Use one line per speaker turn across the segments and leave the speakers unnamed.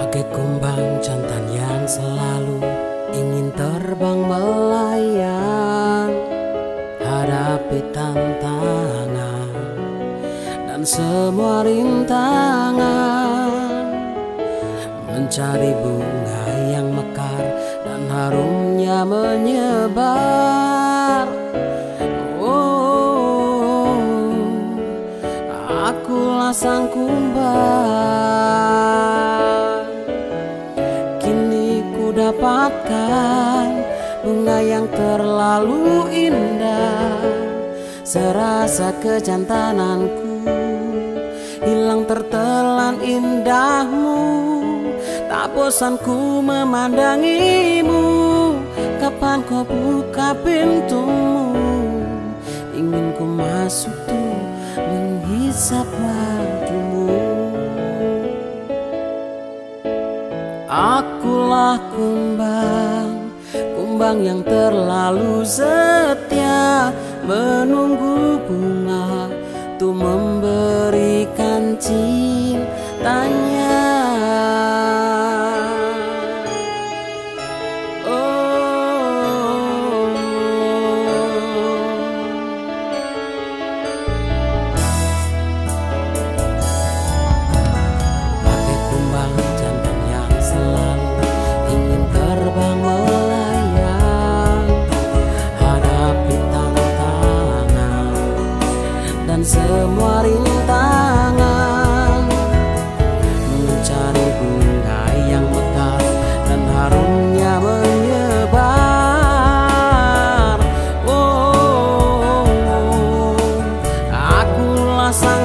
Bagai kumbang jantan yang selalu ingin terbang melayang, hadapi tantangan dan semua rintangan, mencari bunga yang mekar dan harumnya menyebar. Oh, akulah sang kumbang, kini ku dapatkan bunga yang terlalu indah. Serasa kejantananku hilang tertelan indahmu. Tak bosan ku memandangimu, kapan kau buka pintumu. Ingin ku masuk tuh menghisap madumu. Akulah kumbang, kumbang yang terlalu setia, menunggu bunga tuh memberikan cintanya. Semua rintangan, mencari bunga yang mekar dan harumnya menyebar. Oh, akulah sang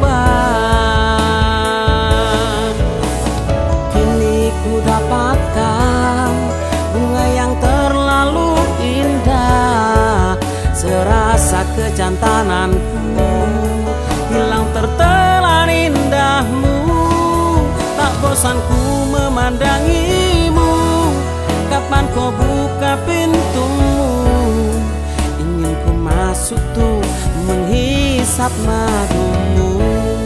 kumbang, kini ku dapatkan bunga yang terlalu indah. Serasa kejantananku hilang tertelan indahmu. Tak bosan ku memandangimu, kapan kau buka pintumu. Ingin ku masuk tuh menghisap madumu.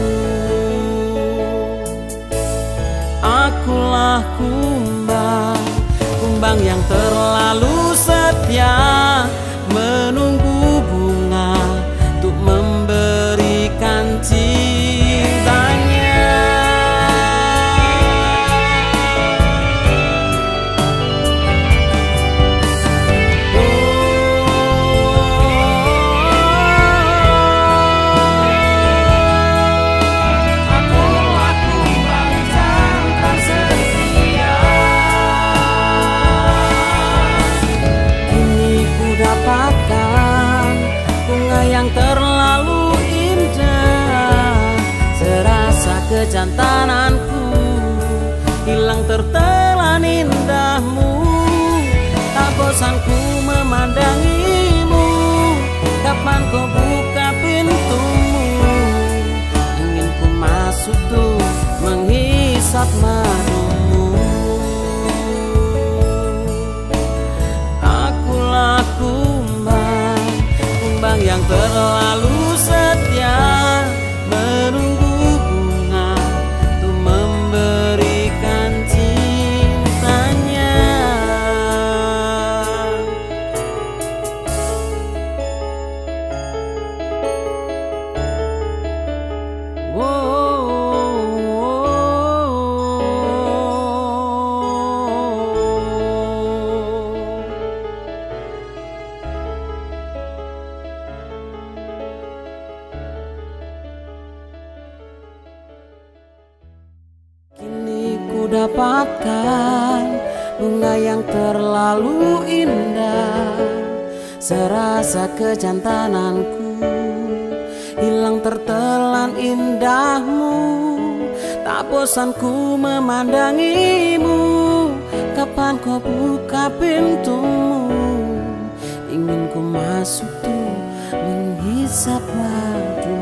Akulah kumbang, kumbang yang terlalu setia, menunggu bunga untuk memberikan cintanya. Akulah kumbang jantan setia, kini ku dapatkan bunga yang terlalu indah. Serasa kejantananku hilang tertelan indahmu. Tak bosan ku memandangimu, kapan kau buka pintumu. Ingin ku masuk tuh menghisap madumu. Akulah kumbang, kumbang yang terlalu setia, menunggu bunga untuk memberikan cintanya. Dapatkan bunga yang terlalu indah. Serasa kejantananku hilang tertelan indahmu. Tak bosan ku memandangimu, kapan kau buka pintumu. Ingin ku masuk tuh menghisap madu.